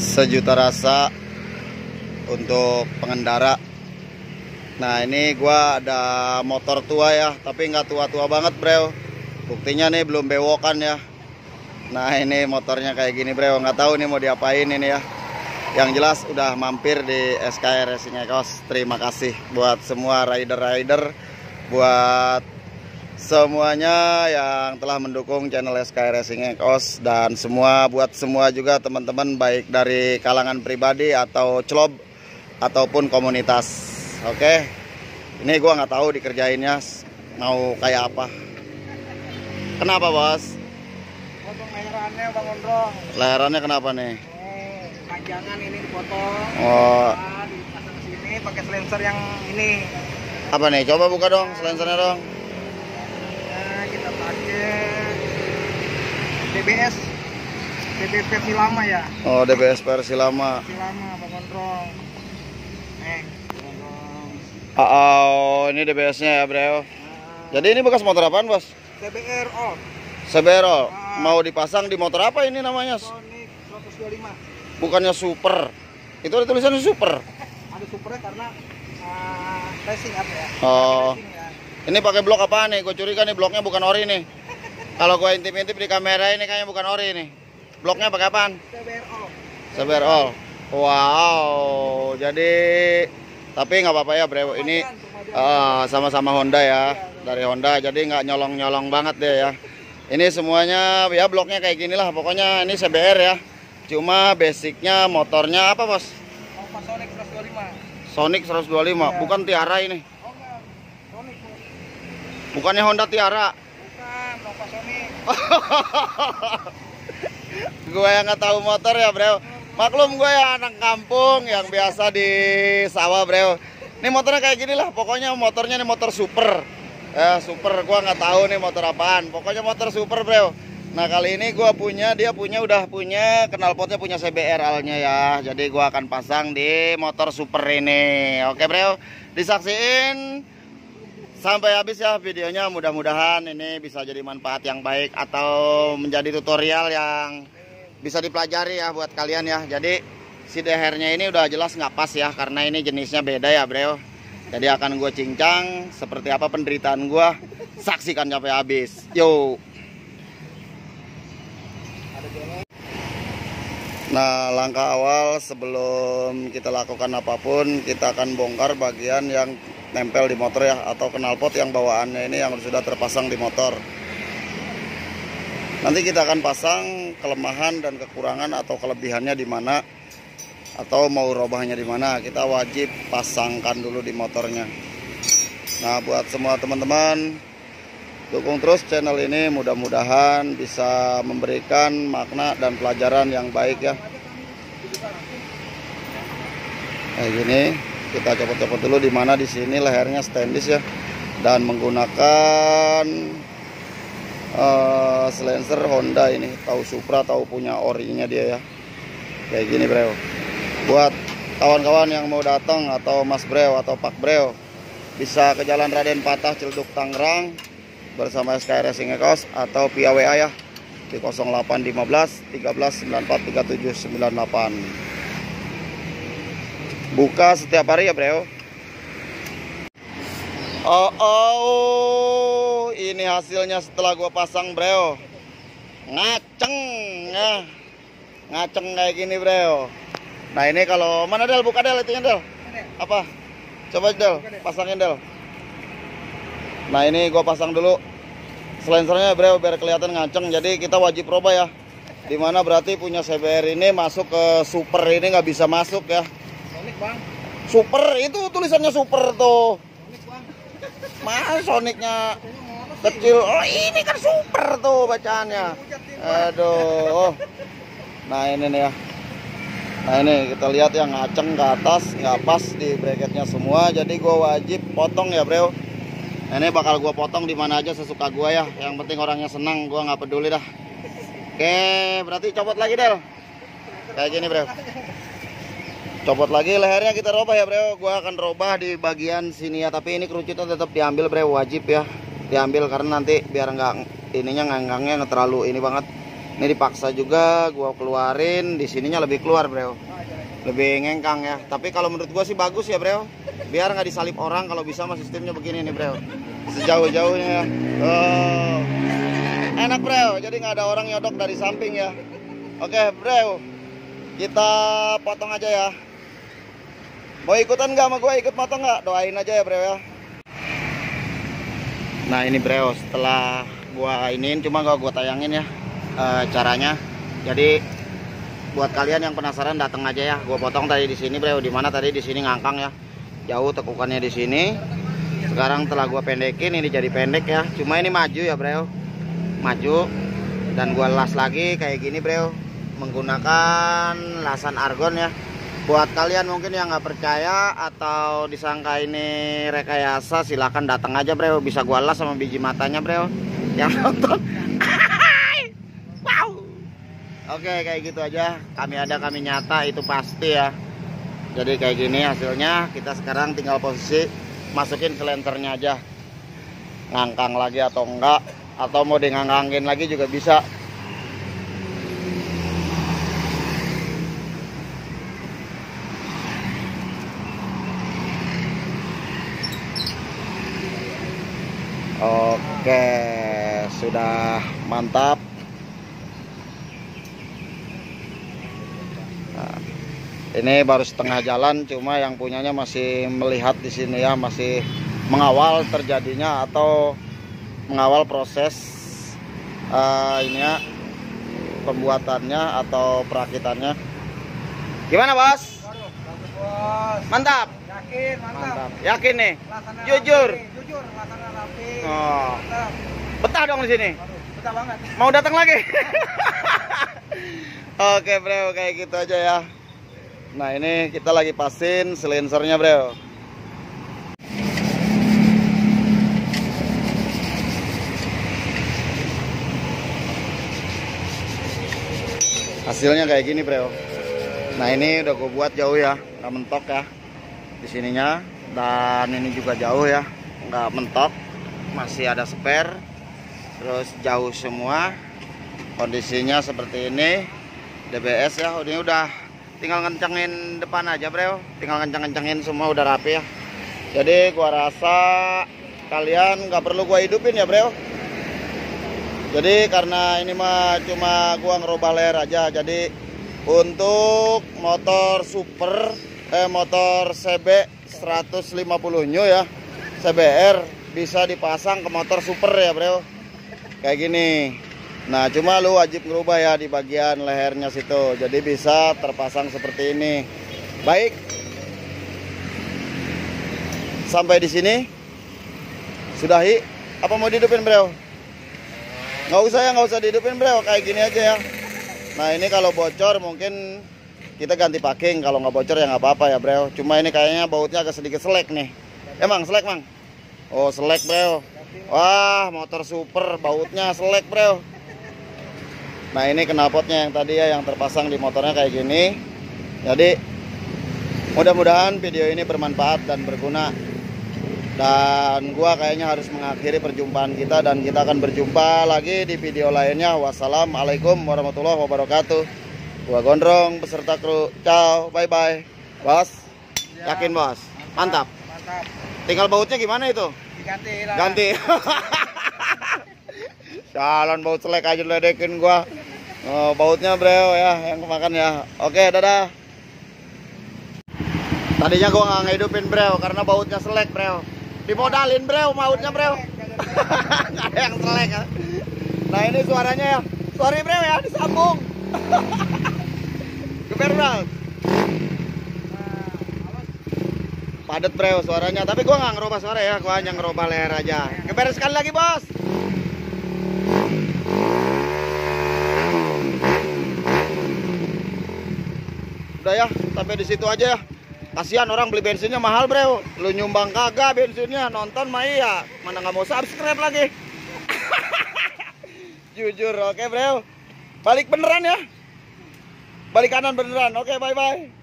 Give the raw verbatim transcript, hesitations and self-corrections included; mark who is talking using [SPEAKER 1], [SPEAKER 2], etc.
[SPEAKER 1] sejuta rasa untuk pengendara. Nah ini gua ada motor tua ya, tapi nggak tua-tua banget bro. Buktinya nih belum bewokan ya. Nah ini motornya kayak gini bro, nggak tahu nih mau diapain ini ya. Yang jelas udah mampir di S K Y Racing Ekos. Terima kasih buat semua rider-rider, buat semuanya yang telah mendukung channel S K Y Racing Ekos, dan semua buat semua juga teman-teman baik dari kalangan pribadi atau club ataupun komunitas. Oke, ini gua nggak tahu dikerjainnya mau kayak apa. Kenapa bos?
[SPEAKER 2] Potong leherannya Bang Gondrong.
[SPEAKER 1] Leherannya kenapa nih?
[SPEAKER 2] Oh, panjangan ini dipotong.
[SPEAKER 1] Oh.
[SPEAKER 2] Nah, dipasang sini pakai silencer yang ini.
[SPEAKER 1] Apa nih? Coba buka dong silencernya dong.
[SPEAKER 2] Nah, kita pakai D B S D B S versi lama ya.
[SPEAKER 1] Oh, D B S versi lama.
[SPEAKER 2] Versi lama Bang Gondrong. Nih, Bang Gondrong.
[SPEAKER 1] Oh, ini D B S-nya ya, bro.
[SPEAKER 2] Nah,
[SPEAKER 1] Jadi ini bekas motor apaan, bos?
[SPEAKER 2] C B R all.
[SPEAKER 1] Sebero.
[SPEAKER 2] Ah.
[SPEAKER 1] Mau dipasang di motor apa ini namanya?
[SPEAKER 2] Sonic seratus dua puluh lima.
[SPEAKER 1] Bukannya super. Itu ada tulisannya super.
[SPEAKER 2] Ada supernya karena uh, racing apa ya?
[SPEAKER 1] Oh.
[SPEAKER 2] Racing ya.
[SPEAKER 1] Ini pakai blok apa nih? Gue curiga nih bloknya bukan ori nih. Kalau gue intip-intip di kamera ini kayaknya bukan ori nih. Bloknya pakai apaan?
[SPEAKER 2] C B R all.
[SPEAKER 1] Sebero. Wow. Jadi tapi nggak apa-apa ya, bro. Ini ah, sama-sama Honda ya. Dari Honda, jadi nggak nyolong-nyolong banget deh ya. Ini semuanya ya bloknya kayak gini lah. Pokoknya ini C B R ya. Cuma basicnya motornya apa bos?
[SPEAKER 2] Nova Sonic seratus dua puluh lima.
[SPEAKER 1] Sonic seratus dua puluh lima.
[SPEAKER 2] Ya.
[SPEAKER 1] Bukan Tiara ini.
[SPEAKER 2] Oh enggak, Sonic.
[SPEAKER 1] Bukannya Honda Tiara.
[SPEAKER 2] Bukan, Nova Sonic.
[SPEAKER 1] Gue yang nggak tahu motor ya bro. Maklum gue ya anak kampung yang biasa di sawah bro. Ini motornya kayak gini lah. Pokoknya motornya nih motor super. Ya super, gua nggak tahu nih motor apaan. Pokoknya motor super bro. Nah kali ini gua punya, dia punya udah punya knalpotnya, punya C B R A-nya ya. Jadi gua akan pasang di motor super ini. Oke bro, disaksiin sampai habis ya videonya. Mudah-mudahan ini bisa jadi manfaat yang baik atau menjadi tutorial yang bisa dipelajari ya buat kalian ya. Jadi si dehernya ini udah jelas nggak pas ya, karena ini jenisnya beda ya bro. Jadi akan gue cincang seperti apa penderitaan gue. Saksikan sampai habis. Yo. Nah langkah awal sebelum kita lakukan apapun, kita akan bongkar bagian yang nempel di motor ya, atau knalpot yang bawaannya ini yang sudah terpasang di motor. Nanti kita akan pasang kelemahan dan kekurangan atau kelebihannya di mana, atau mau robahnya di mana, kita wajib pasangkan dulu di motornya. Nah buat semua teman-teman, dukung terus channel ini, mudah-mudahan bisa memberikan makna dan pelajaran yang baik ya. Kayak gini, kita copot-copot dulu di mana, di sini lehernya stainless ya, dan menggunakan uh, silencer Honda ini, tahu Supra, tahu punya orinya dia ya. Kayak gini bro. Buat kawan-kawan yang mau datang atau Mas Bro atau Pak Bro, bisa ke Jalan Raden Patah, Ciledug, Tangerang bersama S K Y Racing Ekos, atau via W A ya di nol delapan satu lima tiga belas sembilan empat tiga tujuh sembilan delapan. Buka setiap hari ya bro. Oh, oh ini hasilnya setelah gua pasang bro. Ngaceng ya. Ngaceng kayak gini bro. Nah ini kalau mana Del, buka Del, itu Del. Apa? Coba Del, pasangin Del. Nah ini gua pasang dulu silencernya bro, biar kelihatan ngaceng. Jadi kita wajib robah ya. Dimana berarti punya C B R ini masuk ke super ini nggak bisa masuk ya.
[SPEAKER 2] Sonic bang.
[SPEAKER 1] Super, itu tulisannya super tuh.
[SPEAKER 2] Sonic bang.
[SPEAKER 1] Mas Sonicnya kecil. Oh ini kan super tuh bacaannya. Aduh. Nah ini nih ya. Nah ini kita lihat yang ngaceng ke atas, nggak pas di bracketnya semua. Jadi gue wajib potong ya bro. Nah, ini bakal gue potong di mana aja sesuka gue ya. Yang penting orangnya senang, gue nggak peduli dah. Oke, berarti copot lagi Del. Kayak gini bro. Copot lagi lehernya, kita robah ya bro. Gue akan robah di bagian sini ya. Tapi ini kerucutnya tetap diambil bro, wajib ya. Diambil karena nanti biar nggak ininya nganggangnya nggak terlalu ini banget. Ini dipaksa juga gua keluarin, di sininya lebih keluar, bro. Lebih ngengkang ya. Tapi kalau menurut gua sih bagus ya, bro. Biar nggak disalip orang kalau bisa mah sistemnya begini nih, bro. Sejauh-jauhnya ya. Oh. Enak, bro. Jadi nggak ada orang nyodok dari samping ya. Oke, bro. Kita potong aja ya. Mau ikutan nggak sama gua, ikut potong nggak? Doain aja ya, bro ya. Nah, ini, bro, setelah gua iniin, cuma gak gua tayangin ya e, caranya. Jadi buat kalian yang penasaran datang aja ya. Gua potong tadi di sini, bro. Di mana tadi di sini ngangkang ya. Jauh tekukannya di sini. Sekarang telah gua pendekin, ini jadi pendek ya. Cuma ini maju ya, bro. Maju. Dan gua las lagi kayak gini, bro. Menggunakan lasan argon ya. Buat kalian mungkin yang nggak percaya atau disangka ini rekayasa, silahkan datang aja, bro. Bisa gua las sama biji matanya, bro. Yang nonton. Wow. Oke, kayak gitu aja. Kami ada, kami nyata, itu pasti ya. Jadi kayak gini hasilnya. Kita sekarang tinggal posisi masukin ke lenternya aja. Ngangkang lagi atau enggak, atau mau di ngangkangin lagi juga bisa. Oke, sudah mantap. Nah, ini baru setengah jalan, cuma yang punyanya masih melihat di sini ya, masih mengawal terjadinya atau mengawal proses uh, ini ya, pembuatannya atau perakitannya. Gimana, Bos?
[SPEAKER 2] Waduh, bagus, Bos.
[SPEAKER 1] Mantap.
[SPEAKER 2] Yakin, mantap.
[SPEAKER 1] Mantap. Yakin nih.
[SPEAKER 2] Laksana
[SPEAKER 1] Jujur.
[SPEAKER 2] rapi, jujur, laksana rapi.
[SPEAKER 1] Oh.
[SPEAKER 2] Mantap.
[SPEAKER 1] Betah dong di sini.
[SPEAKER 2] Waduh, betah banget.
[SPEAKER 1] Mau datang lagi? Oke, bro, kayak gitu aja ya. Nah, ini kita lagi pasin silencernya, bro. Hasilnya kayak gini, bro. Nah, ini udah gue buat jauh ya, nggak mentok ya di sininya. Dan ini juga jauh ya, nggak mentok, masih ada spare. Terus jauh semua. Kondisinya seperti ini. D B S ya, ini udah tinggal kencengin depan aja, bro. Tinggal kenceng-kencengin semua, udah rapi ya. Jadi gua rasa kalian nggak perlu gua hidupin ya, bro. Jadi karena ini mah cuma gua ngerubah layer aja. Jadi untuk motor super eh motor C B seratus lima puluh newton ya, C B R, bisa dipasang ke motor super ya, bro. Kayak gini. Nah, cuma lu wajib ngerubah ya di bagian lehernya situ. Jadi bisa terpasang seperti ini. Baik. Sampai di sini. Sudahi. Apa mau dihidupin, bro? Nggak usah ya, nggak usah dihidupin, bro. Kayak gini aja ya. Nah, ini kalau bocor mungkin kita ganti packing. Kalau nggak bocor ya nggak apa-apa ya, bro. Cuma ini kayaknya bautnya agak sedikit selek nih. Emang selek, Mang? Oh, selek, bro. Wah, motor super bautnya selek, bro. Nah, ini knalpotnya yang tadi ya, yang terpasang di motornya kayak gini. Jadi mudah-mudahan video ini bermanfaat dan berguna. Dan gua kayaknya harus mengakhiri perjumpaan kita, dan kita akan berjumpa lagi di video lainnya. Wassalamualaikum warahmatullahi wabarakatuh. Gua Gondrong beserta kru. Ciao, bye bye. Bos, yakin, Bos? Mantap.
[SPEAKER 2] Mantap.
[SPEAKER 1] Tinggal bautnya gimana itu?
[SPEAKER 2] Diganti lah.
[SPEAKER 1] Ganti. Jalan baut selek aja ledekin gua. Oh, bautnya, bro ya, yang kemakan ya. Oke, dadah. Tadinya gua nggak ngehidupin, bro, karena bautnya selek, bro. Dimodalin, bro, bautnya, bro. Nggak ada yang selek. Nah, ini suaranya ya. Sorry, bro ya, disambung. Geber, bro. Padet, bro, suaranya. Tapi gua nggak ngerubah suara ya, gua hanya ngerubah leher aja. Geber sekali lagi, bos. Udah ya, sampai di situ aja ya. Kasihan orang beli bensinnya mahal, bro. Lu nyumbang kagak bensinnya, nonton mah iya. Mana nggak mau subscribe lagi. Jujur, oke, bro. Balik beneran ya. Balik kanan beneran. Oke, bye bye.